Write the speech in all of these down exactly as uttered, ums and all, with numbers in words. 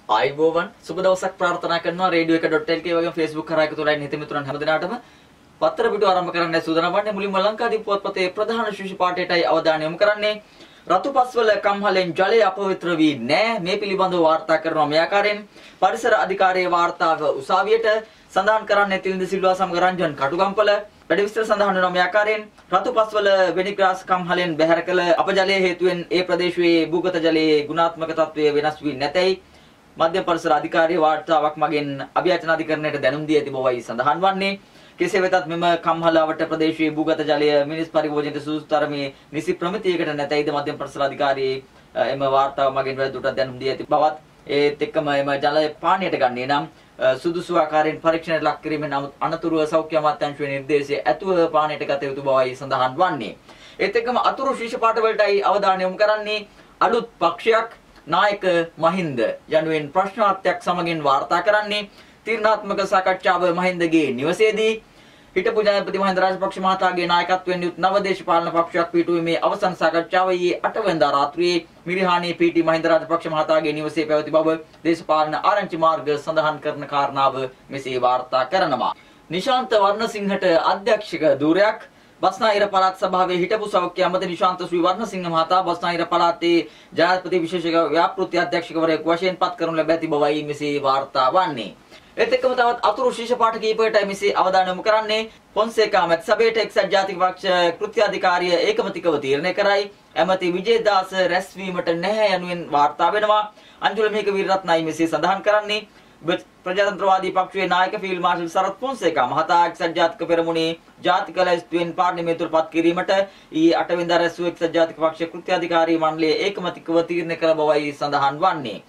ආයිබෝවන් සුබ දවසක් ප්‍රාර්ථනා කරනවා රේඩියෝ එක ඩොට් එල් කේ වගේම Facebook කරා එකතු වෙලා නිත මිතුරන් හැමදෙනාටම පත්‍ර පිටු ආරම්භ කරන්න සූදානම් වන්නේ මුලින්ම ලංකාදීප පුවත්පතේ ප්‍රධාන ශීර්ෂ පාඨයටයි අවධානය යොමු කරන්නේ රතුපස්වල කම්හලෙන් ජලය අපවිත්‍ර වී නැහැ මේ පිළිබඳව වාර්තා කරනවා මේ ආකාරයෙන් පරිසර අධිකාරියේ වාර්තාව උසාවියට සඳහන් කරන්නේ තිලින්ද සිල්වා සමග රංජන් කටුගම්පල වැඩි විස්තර සඳහන් වෙනවා මේ ආකාරයෙන් රතුපස්වල වෙනිග්‍රාස් කම්හලෙන් බැහැර කළ අපජලයේ හේතුවෙන් ඒ ප්‍රදේශයේ භූගත ජලයේ ගුණාත්මක තත්ත්වය වෙනස් වී නැතයි මධ්‍යම පරිසර අධිකාරියේ වාර්තාවක් මගින් අභියාචන අධිකරණයට දැනුම් දී ඇති බවයි සඳහන් වන්නේ. කෙසේ වෙතත් මෙම කම්හලවට ප්‍රදේශයේ භූගත ජලය මිනිස් පරිභෝජනයට සුදුසු තරමේ නිසි ප්‍රමිතියකට නැතයිද මධ්‍යම පරිසර අධිකාරියේ එම වාර්තාව මගින් වැඩිදුරටත් දැනුම් දී ඇති බවත් ඒත් එක්කම එම ජලය පානීයට ගන්නේ නම් සුදුසු ආකාරයෙන් පරීක්ෂණයට ලක් කිරීමෙන් අනතුරුව සෞඛ්‍ය අමාත්‍යාංශයේ නිර්දේශය ඇතුව පානීයට ගත යුතු බවයි සඳහන් වන්නේ. ඒත් එක්කම අතුරු ශීර්ෂ පාඨ වලටයි අවධානය යොමු කරන්නේ අලුත් පක්ෂයක් නායක මහින්ද යනුවෙන් ප්‍රශ්නාර්ථයක් සමගින් වාර්තා කරන්නේ තීරණාත්මක සාකච්ඡාව මහින්දගේ නිවසේදී හිටපු ජනාධිපති මහින්ද රාජපක්ෂ මහතාගේ නායකත්වයෙන් යුත් නව දේශපාලන පක්ෂයක් පිටුවීමේ අවසන් සාකච්ඡාව ඊයේ අට වෙනිදා රාත්‍රියේ මිරිහානයේ පීටි මහින්ද රාජපක්ෂ මහතාගේ නිවසේ පැවති බව දේශපාලන ආරංචි මාර්ග සඳහන් කරන කාරණාව මෙසේ වාර්තා කරනවා. නිශාන්ත වර්ණසිංහට අධ්‍යක්ෂක ධූරයක් බස්නාහිර පළාත් සභාවේ හිටපු සෞඛ්‍ය අමාත්‍ය නිශාන්ත ශ්‍රී වර්ණසිංහ මහතා බස්නාහිර පළාතේ ජනාධිපති විශේෂ ව්‍යාපෘති අධ්‍යක්ෂකවරයෙකු වශයෙන් පත් කරනු ලැබ ඇති බවයි මෙසේ වාර්තා වන්නේ. ඒත් එක්කම තවත් අතුරු ශීර්ෂ පාඨ කීපයකට මෙසේ අවධානය යොමු කරන්නේ පොන්සේකා මැති සභාවට එක්සත් ජාතික පක්ෂ කෘත්‍යාධිකාරිය ඒකමතිකව තීරණය කරයි ඇමති විජේදාස රැස්වීමට නැහැ යනුවෙන් වාර්තා වෙනවා. අංජුල මේක වීරරත්නයි මෙසේ සඳහන් කරන්නේ ප්‍රජාතන්ත්‍රවාදී පක්ෂයේ නායක ෆීල්ඩ් මාර්ෂල් සරත් පොන්සේකා මහතා එක්සත් ජාතික පෙරමුණේ ජාතික ලැයිස්තුවෙන් පාර්ලිමේන්තුවට පත් කිරීමට ඊයේ අට වෙනිදා රැස් වූ එක්සත් ජාතික පක්ෂ කෘත්‍යාධිකාරී මණ්ඩලයේ ඒකමතිකව තීරණය කළ බවයි සඳහන් වන්නේ.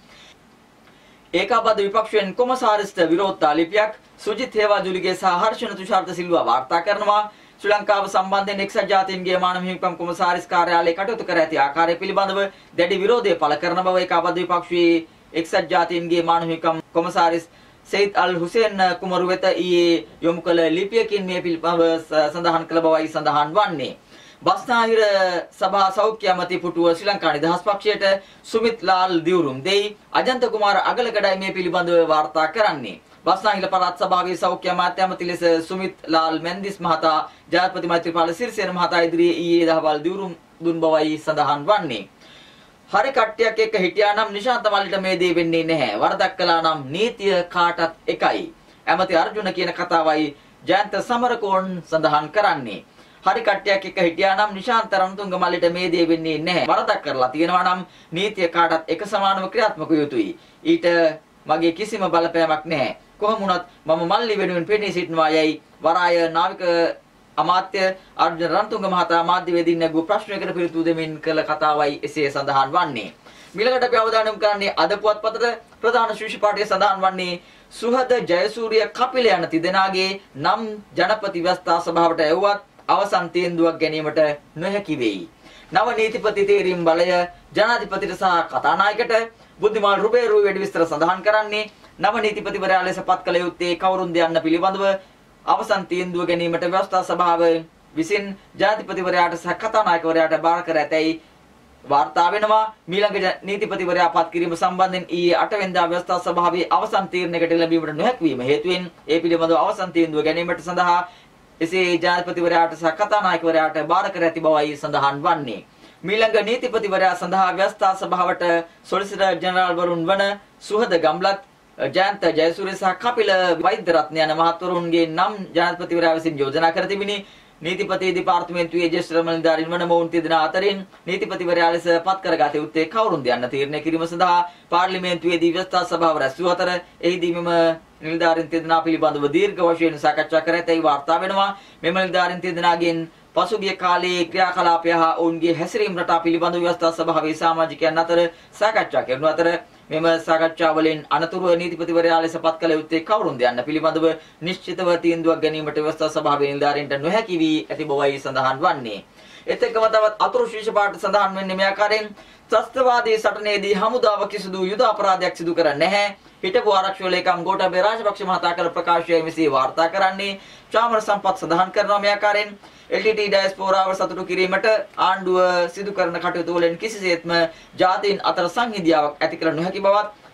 ඒකාබද්ධ විපක්ෂයෙන් කොමසාරිස්ට විරෝධතා ලිපියක් සුජිත් හේවාජුලිගේ සහ හර්ෂණ තුෂාර්ත සිල්වා වාර්තා කරනවා. ශ්‍රී ලංකාව සම්බන්ධයෙන් එක්සත් ජාතීන්ගේ මානව හිමිකම් කොමසාරිස් කාර්යාලයේ කටයුතු කර ඇති ආකාරය පිළිබඳව දැඩි විරෝධය පළ කරන බව ඒකාබද්ධ විපක්ෂයේ එක්සත් ජාතීන්ගේ මානව හිමිකම් කොමසාරිස් සයිද් අල් හුසේන් කුමරු වෙත ඊයේ යොමු කළ ලිපියකින් මේ පිළිබඳව සඳහන් කළ බවයි සඳහන් වන්නේ. බස්නාහිර සභා සෞඛ්‍ය අමාත්‍ය පුටුව ශ්‍රී ලංකා නිදහස් පක්ෂයට සුමිත් ලාල් දිවුරුම් දෙයි අජන්ත කුමාර අගලකඩයි මේ පිළිබඳව වාර්තා කරන්නේ. බස්නාහිර පළාත් සභාවේ සෞඛ්‍ය අමාත්‍ය අමාත්‍ය ලෙස සුමිත් ලාල් මෙන්දිස් මහතා ජනාධිපති මෛත්‍රීපාල සිරිසේන මහතා ඉදිරියේ ඊයේ දහවල් දිවුරුම් දුන් බවයි සඳහන් වන්නේ. හරි කට්ටියක් එක්ක හිටියා නම් නිශාන්ත මල්ලිට මේ දේ වෙන්නේ නැහැ. වරදක් කළා නම් නීතිය කාටත් එකයි. ඇමති අර්ජුන කියන කතාවයි ජයන්ත සමරකෝන් සඳහන් කරන්නේ. හරි කට්ටියක් එක්ක හිටියා නම් නිශාන්ත රණතුංග මල්ලිට මේ දේ වෙන්නේ නැහැ. වරදක් කරලා තියෙනවා නම් නීතිය කාටත් එක සමානව ක්‍රියාත්මක යුතුයි. ඊට මගේ කිසිම බලපෑමක් නැහැ. කොහොම වුණත් මම මල්ලි වෙනුවෙන් පෙනී සිටිනවා යයි වරාය නාවික අමාත්‍ය අර්ජුන රණතුංග මහතා මාධ්‍යවේදීන් නැගූ ප්‍රශ්නයකට පිළිතුරු දෙමින් කළ කතාවයි එසේ සඳහන් වන්නේ. මිලකට අපි අවධානය යොමු කරන්නේ අද පුවත්පතට ප්‍රධාන ශීර්ෂ පාඨයේ සඳහන් වන්නේ සුහද ජයසූරිය කපිල යන තිදෙනාගේ නම් ජනපති ව්‍යවස්ථා සභාවට එවුවත් අවසන් තීන්දුවක් ගැනීමට නොහැකි වෙයි. නව නීතිපති තේරීම් බලය ජනාධිපතිට සහ කතානායකට බුද්ධිමාල් රුබේරු වැඩි විස්තර සඳහන් කරන්නේ නව නීතිපතිවරයා ලෙස පත් කළ යුත්තේ කවුරුන්ද යන්න පිළිබඳව අවසන් තීන්දුව ගැනීමට ව්‍යවස්ථා සභාව විසින් ජනාධිපතිවරයාට සහ කතානායකවරයාට බාර කර ඇතැයි වාර්තා වෙනවා. මීළඟ නීතිපතිවරයා පත් කිරීම සම්බන්ධයෙන් ඊයේ අට වෙනිදා ව්‍යවස්ථා සභාවේ අවසන් තීරණයකට ලැබීමට නොහැකි වීම හේතුවෙන් ඒ පිළිබඳව අවසන් තීන්දුව ගැනීමට සඳහා එසේ ජනාධිපතිවරයාට සහ කතානායකවරයාට බාර කර ඇති බවයි සඳහන් වන්නේ. මීළඟ නීතිපතිවරයා සඳහා ව්‍යවස්ථා සභාවට සොලිසිටර් ජෙනරාල් වරුන් වන සුහද ගම්ලත් ජයන්ත ජයසූරිය සහ කපිල වෛද්‍යරත්න යන මහත්වරුන්ගේ නම් ජනාධිපතිවරයා විසින් යෝජනා කර තිබිනි. නීතිපති දෙපාර්තමේන්තුවේ ජ්‍යෙෂ්ඨ නිලධාරීන් වන මොවුන් තිදෙනා අතරින් නීතිපතිවරයා ලෙස පත් කරගත යුත්තේ කවුරුන්ද යන්න තීරණය කිරීම සඳහා පාර්ලිමේන්තුවේදී ව්‍යවස්ථා සභාව රැස් වූ අතර එහිදී මෙම නිලධාරීන් තිදෙනා පිළිබඳව දීර්ඝ වශයෙන් සාකච්ඡා කර ඇතැයි වාර්තා වෙනවා. මෙම නිලධාරීන් තිදෙනාගෙන් පසුගිය කාලයේ ක්‍රියාකලාපය හා ඔවුන්ගේ හැසිරීම් රටා පිළිබඳව ව්‍යවස්ථා සභාවේ සමාජිකයන් අතර සාකච්ඡා කරන අතර මෙම සාකච්ඡාවලින් අනතුරුව නීතිපතිවරයා ලෙස පත් කළ යුත්තේ කවුරුන්ද යන්න පිළිබඳව නිශ්චිතව තීන්දුවක් ගැනීමට ව්‍යවස්ථා සභාවේ නිලධාරීන්ට නොහැකි වී ඇති බවයි සඳහන් වන්නේ. ඒත් එක්කම තවත් අතුරු ශීර්ෂ පාඨ සඳහන් වෙන්නේ මේ ආකාරයෙන් ත්‍රස්තවාදී සටනේදී හමුදාව කිසිදු යුද අපරාධයක් සිදු කර නැහැ. හිටපු ආරක්ෂක ලේකම් ගෝඨාභය රාජපක්ෂ මහතා කළ ප්‍රකාශයයි මෙසේ වාර්තා කරන්නේ. චාමර සම්පත් සඳහන් කරනවා මේ ආකාරයෙන් එල් ටී ටී ඩයස්පෝරාව සතුටු කිරීමට ආණ්ඩුව සිදු කරන කටයුතු වලින් කිසිසේත්ම ජාතීන් අතර සංහිඳියාවක් ඇති කර නොහැකි බවත්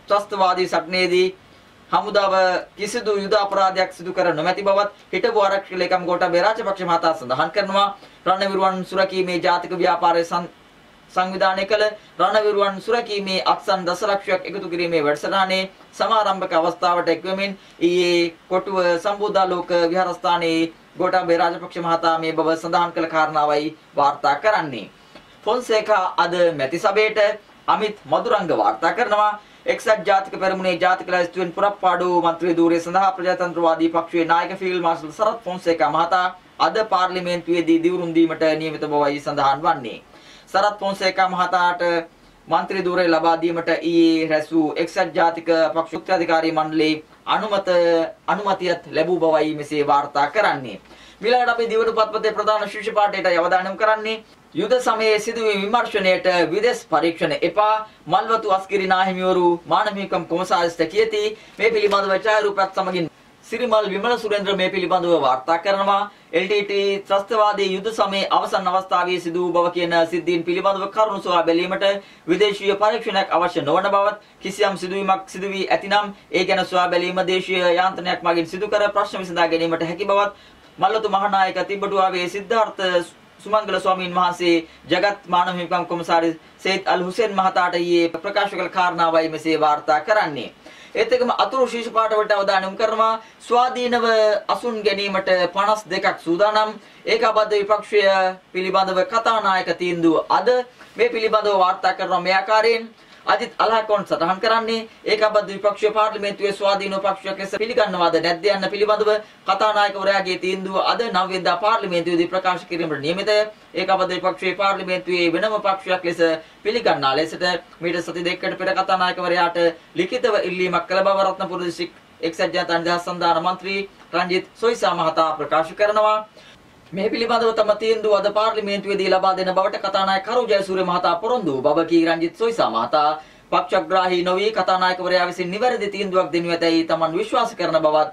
ත්‍රස්තවාදී සටනේදී හමුදාව කිසිදු යුද අපරාධයක් සිදු කර නොමැති බවත් හිටපු ආරක්ෂක ලේකම් ගෝඨාභය රාජපක්ෂ මහතා සඳහන් කරනවා. රණවිරුවන් සුරකීමේ ජාතික ව්‍යාපාරයේ සංවිධානය කළ රණවිරුවන් සුරකීමේ අත්සන් දසලක්ෂයක් එකතු කිරීමේ වැඩසටහනේ සමාරම්භක අවස්ථාවට එක්වමින් ඊයේ කොටුව සම්බුද්ධාලෝක විහාරස්ථානයේ ගෝඨාභය රාජපක්ෂ මහතා මේ බව සඳහන් කළ කාරණාවයි වාර්තා කරන්නේ. ෆොන්සේකා අද මැති සභේට අමිත් මදුරංග වාර්තා කරනවා. එක්සත් ජාතික පෙරමුණේ ජාතික ලැයිස්තුවෙන් පුරප්පාඩු මන්ත්‍රී ධූරය සඳහා ප්‍රජාතන්ත්‍රවාදී පක්ෂයේ නායක ෆීල්ඩ් මාර්ෂල් සරත් ෆොන්සේකා මහතා අද පාර්ලිමේන්තුවේදී දිවුරුම් දීමට නියමිත බවයි සඳහන් වන්නේ. සරත් ෆොන්සේකා මහතාට මන්ත්‍රී ධූරය ලබා දීමට ඊයේ රැස් වූ එක්සත් ජාතික පක්ෂ උත්තරාධිකාරී මණ්ඩලයේ අනුමත අනුමැතියත් ලැබූ බවයි මෙසේ වාර්තා කරන්නේ. ඊළඟට අපි දිවුණු පත්පතේ ප්‍රධාන ශීර්ෂ පාඨයට අවධානය යොමු කරන්නේ යුද සමයේ සිදුවීම් විමර්ශනයට විදේශ පරීක්ෂණ එපා මල්වතු අස්කිරි නාහිමිවරු මානව හිමිකම් කොමසාරිස්ට කියති. මේ පිළිබඳව ඡායාරූපත් සමගින් සිරිමල් විමල සුරේන්ද්‍ර මේ පිළිබඳව වාර්තා කරනවා. එල් ටී ටී ත්‍රස්තවාදී යුද සමයේ අවසන් අවස්ථාවේ සිදු වූ බව කියන සිද්ධීන් පිළිබඳව කරුණු සොයා බැලීමට විදේශීය පරීක්ෂණයක් අවශ්‍ය නොවන බවත් කිසියම් සිදුවීමක් සිදු වී ඇතිනම් ඒ ගැන සොයා බැලීම දේශීය යාන්ත්‍රණයක් මගින් සිදු කර ප්‍රශ්න විසඳා ගැනීමට හැකි බවත් මල්වතු මහානායක තිබ්බටුවාවේ සිද්ධාර්ථ සුමංගල ස්වාමීන් වහන්සේ ජගත් මානව හිමිකම් කොමසාරිස් සෙයිද් අල් හුසේන් මහතාට ඊයේ ප්‍රකාශ කළ කාරණාවයි මෙසේ වාර්තා කරන්නේ. ඒත් එක්කම අතුරු ශීර්ෂ පාඨ වලට අවධානය යොමු කරනවා. ස්වාධීනව අසුන් ගැනීමට පනස් දෙකක් සූදානම්. ඒකාබද්ධ විපක්ෂය පිළිබඳව කතානායක තීන්දුව අද මේ පිළිබඳව වාර්තා කරන මේ ආකාරයෙන් අජිත් අල්හකොන් සටහන් කරන්නේ ඒකාබද්ධ විපක්ෂීය පාර්ලිමේන්තුවේ ස්වාධීන පක්ෂයක් ලෙස පිළිගන්නවාද නැද්ද යන්න පිළිබඳව කතානායකවරයාගේ තීන්දුව අද නව වෙනිදා පාර්ලිමේන්තුවේදී ප්‍රකාශ කිරීමට නියමිතය. ඒකාබද්ධ විපක්ෂීය පාර්ලිමේන්තුවේ වෙනම පක්ෂයක් ලෙස පිළිගන්නා ලෙසට මීට සති දෙකකට පෙර කතානායකවරයාට ලිඛිතව ඉල්ලීමක් කළ බව රත්නපුර දිස්ත්‍රික් එක්සත් ජනතා නිදහස් සන්ධාන මන්ත්‍රී රංජිත් සොයිසා මහතා ප්‍රකාශ කරනවා. මේ පිළිබඳව තම තීන්දුව අද පාර්ලිමේන්තුවේදී ලබා දෙන බවට කතානායක කරු ජයසූරිය මහතා පොරොන්දු වූ බව කී රංජිත් සොයිසා මහතා පක්ෂග්‍රාහී නොවි කතානායකවරයා විසින් නිවැරදි තීන්දුවක් දෙනු ඇතැයි තමන් විශ්වාස කරන බවත්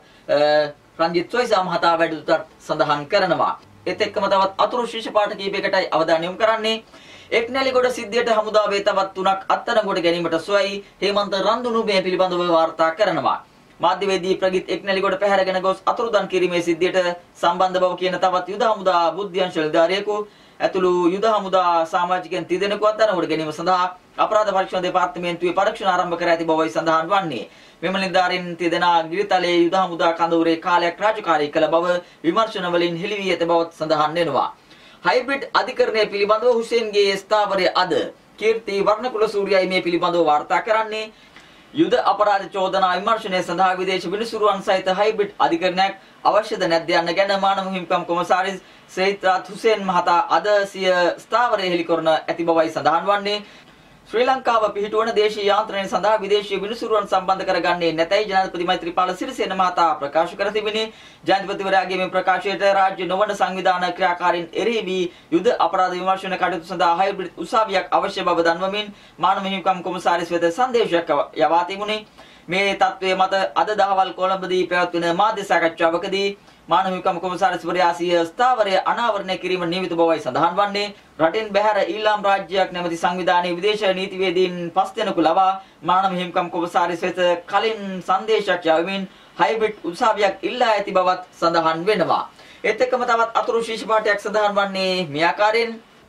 රංජිත් සොයිසා මහතා වැඩිදුරටත් සඳහන් කරනවා. ඒත් එක්කම තවත් අතුරු ශීර්ෂ පාඨ කීපයකටයි අවධානය යොමු කරන්නේ. එක්නැලිගොඩ සිද්ධියට හමුදාවේ තවත් තුනක් අත්අඩංගුවට ගැනීමට සොයයි හේමන්ත රන්දුණු මේ පිළිබඳව වාර්තා කරනවා. මාධ්‍යවේදී ප්‍රගීත් එක්නැලිගොඩ පැහැරගෙන ගොස් අතුරුදන් කිරීමේ සිද්ධියට සම්බන්ධ බව කියන තවත් යුද හමුදා බුද්ධ්‍යංශ නිලධාරියෙකු ඇතුළු යුද හමුදා සමාජිකයන් තිදෙනෙකු අත්අඩංගුවට ගැනීම සඳහා අපරාධ පරීක්ෂණ දෙපාර්තමේන්තුවේ පරීක්ෂණ ආරම්භ කර ඇති බවයි සඳහන් වන්නේ. මෙම නිලධාරීන් තිදෙනා ගිරිතලයේ යුද හමුදා කඳවුරේ කාලයක් රාජකාරී කළ බව විමර්ශන වලින් හෙළි වී ඇති බවත් සඳහන් වෙනවා. හයිබ්‍රිඩ් අධිකරණය පිළිබඳව හුසේන්ගේ ස්ථාවරය අද කීර්ති වර්ණකුල සූර්යයි මේ පිළිබඳව වාර්තා කරන්නේ. යුද අපරාධ චෝදනා විමර්ශනය සඳහා විදේශ විනිසුරුවන් සහිත හයිබ්‍රිඩ් අධිකරණයක් අවශ්‍යද නැද්ද යන්න ගැන මානව හිමිකම් කොමසාරිස් සෙයිද් හුසේන් මහතා අද සිය ස්ථාවරය හෙළි කරන ඇති බවයි සඳහන් වන්නේ. ශ්‍රී ලංකාව පිහිටුවන දේශීය යාන්ත්‍රණය සඳහා විදේශීය විනිසුරුවන් සම්බන්ධ කරගන්නේ නැතයි ජනාධිපති මෛත්‍රීපාල සිරිසේන මහතා ප්‍රකාශ කර තිබිනි. ජනාධිපතිවරයාගේ මේ ප්‍රකාශයට රාජ්‍ය නොවන සංවිධාන ක්‍රියාකාරීන් එරෙහි වී යුද අපරාධ විමර්ශන කටයුතු සඳහා හයිබ්‍රිඩ් උසාවියක් අවශ්‍ය බව දන්වමින් මානව හිමිකම් කොමසාරිස් වෙත සංදේශයක් යවා තිබුණි. මේ තත්ත්වයේ මත අද දහවල් කොළඹදී පැවැත්වෙන මාධ්‍ය සාකච්ඡාවකදී මානව හිමිකම් කොමසාරිස්වරයා සිය ස්ථාවරය අනාවරණය කිරීම නියමිත බවයි සඳහන් වන්නේ. රටින් බැහැර ඊළාම් රාජ්‍යයක් නැමැති සංවිධානයේ විදේශ නීතිවේදීන් පස් දෙනෙකු ලවා මානව හිමිකම් කොමසාරිස් වෙත කලින් සංදේශයක් යවමින් හයිබ්‍රිඩ් උසාවියක් ඉල්ලා ඇති බවත් සඳහන් වෙනවා. ඒත් එක්කම තවත් අතුරු ශීර්ෂ පාඨයක් සඳහන් වන්නේ මේ ආකාරයෙන්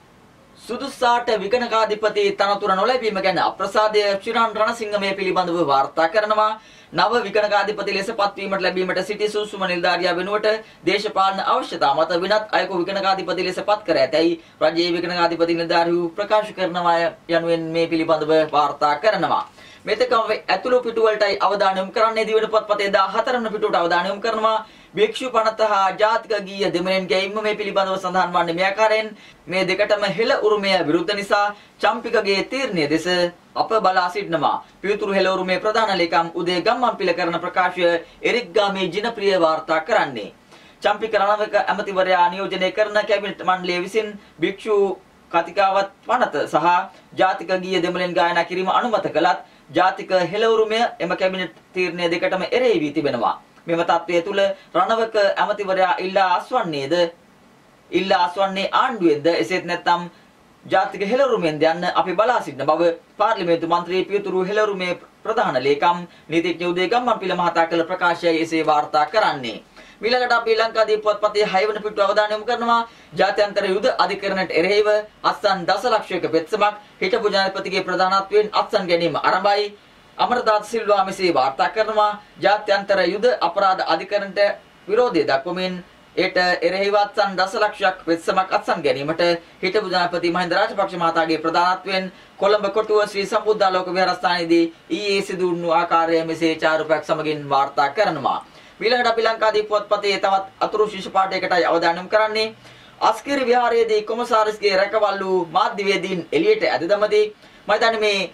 සුදුස්සාට විගණකාධිපති තනතුර නොලැබීම ගැන අප්‍රසාදය ශ්‍රීරාම් රණසිංහ මේ පිළිබඳව වාර්තා කරනවා. නව විගණකාධිපති ලෙස පත්වීමට ලැබීමට සිටි සුසුම නිලධාරියා වෙනුවට දේශපාලන අවශ්‍යතා මත වෙනත් අයෙකු විගණකාධිපති ලෙස පත් කර ඇතැයි රජයේ විගණකාධිපති නිලධාරියු ප්‍රකාශ කරනවා යනුවෙන් මේ පිළිබඳව වාර්තා කරනවා. මෙතකම ඇතුළු පිටුවලටයි අවධානය යොමු කරන්නේ. දිවෙන පොත්පතේ දාහතර වන පිටුවට අවධානය යොමු කරනවා. භික්ෂු පනත හා ජාතික ගීය දෙමළෙන් ගැයීම මේ පිළිබඳව සඳහන් වන්නේ මේ ආකාරයෙන් මේ දෙකටම හෙළ උරුමය විරුද්ධ නිසා චම්පිකගේ තීරණය දෙස අප බලා සිටිනවා. පියතුරු හෙළ උරුමේ ප්‍රධාන ලේකම් උදේ ගම්මන්පිල කරන ප්‍රකාශය එරික් ගාමේ ජනප්‍රිය වාර්තා කරන්නේ. චම්පික රණවක ඇමතිවරයා නියෝජනය කරන කැබිනට් මණ්ඩලය විසින් භික්ෂු කතිකාවත් පනත සහ ජාතික ගීය දෙමළෙන් ගායනා කිරීම අනුමත කළත් ජාතික හෙළ උරුමය එම කැබිනට් තීරණය දෙකටම එරෙහි වී තිබෙනවා. මෙම තත්ත්වය තුළ රණවක ඇමතිවරයා ඉල්ලා අස්වන්නේද ඉල්ලා අස්වන්නේ ආණ්ඩුවෙන්ද එසේත් නැත්නම් ජාතික හෙළරුමෙන් යන්න අපි බලා සිටින බව පාර්ලිමේන්තු මන්ත්‍රී පියතුරු හෙළරුමේ ප්‍රධාන ලේකම් නීතිඥ උදේ ගම්මන්පිල මහතා කළ ප්‍රකාශයයි එසේ වාර්තා කරන්නේ. ඊළඟට අපි ලංකාදීප පොත්පතේ හය වන පිටුව අවධානය යොමු කරනවා. ජාත්‍යන්තර යුද අධිකරණයට එරෙහිව අත්සන් දසලක්ෂයක පෙත්සමක් හිටපු ජනාධිපතිගේ ප්‍රධානත්වයෙන් අත්සන් ගැනීම ආරම්භයි. අමරදාස සිල්වා මෙසේ වාර්තා කරනවා. ජාත්‍යන්තර යුද අපරාධ අධිකරණයට විරෝධය දක්වමින් ඒට එරෙහිව අත්සන් දසලක්ෂයක් පෙත්සමක් අත්සන් ගැනීමට හිටපු ජනාධිපති මහින්ද රාජපක්ෂ මහතාගේ ප්‍රධානත්වයෙන් කොළඹ කොටුව ශ්‍රී සම්බුද්ධාලෝක විහාරස්ථානයේදී ඊයේ සිදු වුණු ආකාරය මෙසේ චාරුපයක් සමගින් වාර්තා කරනවා. ඊළඟට අපි ලංකාදීප පොත්පතේ තවත් අතුරු ශිෂ්‍ය පාඨයකටයි අවධානය යොමු කරන්නේ. අස්කිරි විහාරයේදී කොමසාරිස්ගේ රැකවල්ලු මාධ්‍යවේදීන් එළියට ඇද දමති. මම හිතන්නේ මේ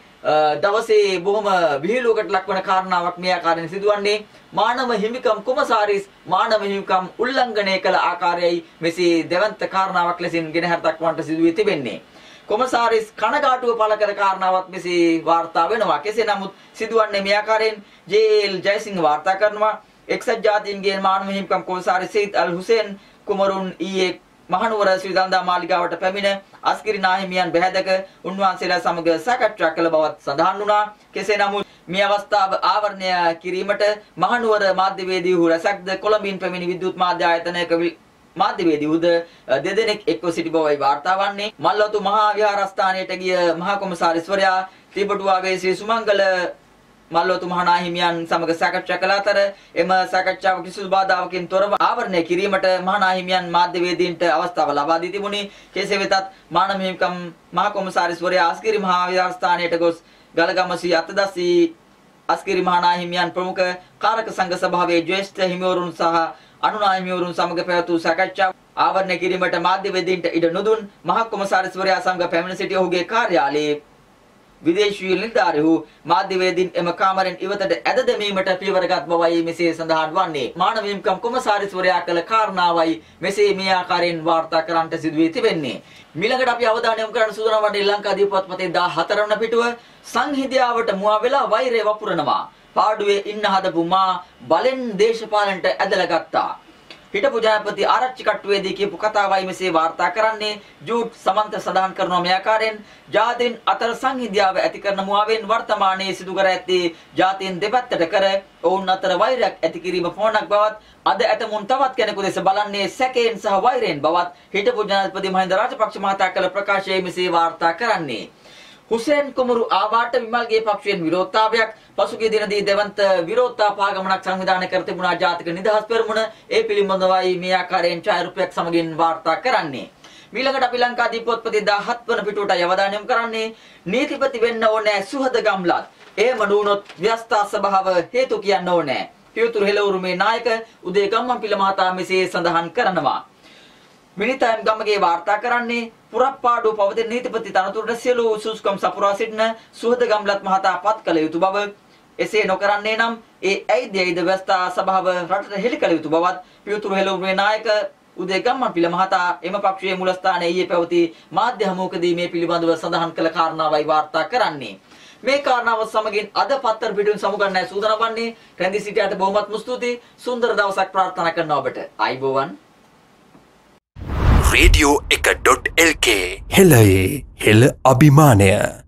දවසේ බොහොම විහිළුවකට ලක්වන කාරණාවක් මේ ආකාරයෙන් සිදුවන්නේ. මානව හිමිකම් කොමසාරිස් මානව හිමිකම් උල්ලංඝනය කළ ආකාරයයි මෙසේ දෙවන්ත කාරණාවක් ලෙසින් ගෙනහැර දක්වන්නට සිදු වී තිබෙන්නේ. කොමසාරිස් කනගාටුව පළ කර කාරණාවක් මෙසේ වාර්තා වෙනවා. කෙසේ නමුත් සිදුවන්නේ මේ ආකාරයෙන් ජේ.එල්. ජයසිංහ වාර්තා කරනවා. එක්සත් ජාතීන්ගේ මානව හිමිකම් කොමසාරිස් සයිද් අල් හුසේන් කුමරුන් ඊයේ මහනුවර ශ්‍රී දන්දා මාලිගාවට පැමිණ අස්කිරි නාහිමියන් බැහැදක උන්වහන්සේලා සමග සාකච්ඡා කළ බවත් සඳහන් වුණා. කෙසේ නමුත් මේ අවස්ථාව ආවරණය කිරීමට මහනුවර මාධ්‍යවේදීහු රැසක්ද කොළඹින් පැමිණි විද්‍යුත් මාධ්‍ය ආයතනයක මාධ්‍යවේදීහුද දෙදෙනෙක් එක්ව සිටි බවයි වාර්තා වන්නේ. මල්වතු මහා විහාරස්ථානයට ගිය මහා කොමසාරිස්වරයා තිබඩුවාවේ ශ්‍රී සුමංගල මල්වතු මහානාහිමියන් සමග සාකච්ඡා කළ අතර එම සාකච්ඡාව කිසිදු බාධාවකින් තොරව ආවරණය කිරීමට මහානාහිමියන් මාධ්‍යවේදීන්ට අවස්ථාව ලබා දී තිබුණි. කෙසේ වෙතත් මානව හිමිකම් මහා කොමසාරිස්වරයා අස්කිරි මහා විහාරස්ථානයට ගොස් ගලගම සී අතදසී අස්කිරි මහානාහිමියන් ප්‍රමුඛ කාරක සංඝ සභාවේ ජ්‍යෙෂ්ඨ හිමිවරුන් සහ අනුනාහිමිවරුන් සමග පැවතු සාකච්ඡාව ආවරණය කිරීමට මාධ්‍යවේදීන්ට ඉඩ නොදුන් මහා කොමසාරිස්වරයා සමග පැමිණ සිටි ඔහුගේ කාර්යාලයේ විදේශීය නිලධාරීහු මාධ්‍යවේදීන් එම කාමරෙන් ඉවතට ඇද දැමීමට පියවරගත් බවයි මෙසේ සඳහන් වන්නේ. මානව හිමිකම් කොමසාරිස්වරයා කළ කාරණාවයි මෙසේ මේ ආකාරයෙන් වාර්තා කරන්නට සිදු වී තිබෙන්නේ. ඊළඟට අපි අවධානය යොමු කරන සූදානම් වන්නේ ලංකාදීප පොත්පතේ දාහතර වන පිටුව සංහිඳියාවට මුවා වෙලා වෛරය වපුරනවා. පාඩුවේ ඉන්න හදපු මා බලෙන් දේශපාලනට ඇදලා ගත්තා. හිටපු ජනාධිපති ආරච්චි කට්ටුවේදී කියපු කතාවයි මෙසේ වාර්තා කරන්නේ. ජූට් සමන්ත සඳහන් කරනවා මේ ආකාරයෙන් ජාතීන් අතර සංහිඳියාව ඇති කරන මුවාවෙන් වර්තමානයේ සිදු කර ඇත්තේ ජාතීන් දෙපැත්තට කර ඔවුන් අතර වෛරයක් ඇති කිරීම පමණක් බවත් අද ඇතමුන් තවත් කෙනෙකු දෙස බලන්නේ සැකයෙන් සහ වෛරයෙන් බවත් හිටපු ජනාධිපති මහින්ද රාජපක්ෂ මහතා කළ ප්‍රකාශයේ මෙසේ වාර්තා කරන්නේ. හුසේන් කුමරු ආවාට විමල්ගේ පක්ෂයෙන් විරෝධතාවයක්. පසුගිය දිනදී දෙවන්ත විරෝධතා පාගමනක් සංවිධානය කර තිබුණා ජාතික නිදහස් පෙරමුණ. ඒ පිළිබඳවයි මේ ආකාරයෙන් ඡායාරූපයක් සමගින් වාර්තා කරන්නේ. ඊළඟට අපි ලංකාදීප පොත්පතේ දාහත් වන පිටුවට අවධානය යොමු කරන්නේ. නීතිපති වෙන්න ඕනේ සුහද ගම්ලත්. එහෙම නුනොත් ව්‍යවස්ථා සභාව හේතු කියන්න ඕනේ. පියතුරු හෙළවුරුමේ නායක උදේ ගම්මන්පිල මහතා මෙසේ සඳහන් කරනවා. මිනිතයන් ගමගේ වාර්තා කරන්නේ පුරප්පාඩුව පවතින නීතිපති තනතුරට සියලු සුසුකම් සපුරා සිටින සුහද ගම්ලත් මහතා පත් කළ යුතු බව. එසේ නොකරන්නේ නම් ඒ ඇයිද ඇයිද ව්‍යවස්ථා සභාව රටට හෙළි කළ යුතු බවත් පියතුරු හෙළවුරුමේ නායක උදේ ගම්මන්පිල මහතා එම පක්ෂයේ මුලස්ථානයේ ඊයේ පැවති මාධ්‍ය හමුවකදී මේ පිළිබඳව සඳහන් කළ කාරණාවයි වාර්තා කරන්නේ. මේ කාරණාව සමගින් අද පත්තර පිටුවෙන් සමුගන්නයි සූදානම් වන්නේ. රැඳී සිටියට බොහොමත්ම ස්තුතියි. සුන්දර දවසක් ප්‍රාර්ථනා කරනවා ඔබට. ආයිබෝවන්. රේඩියෝ එක.එල්.කේ හෙළයේ හෙළ අභිමානය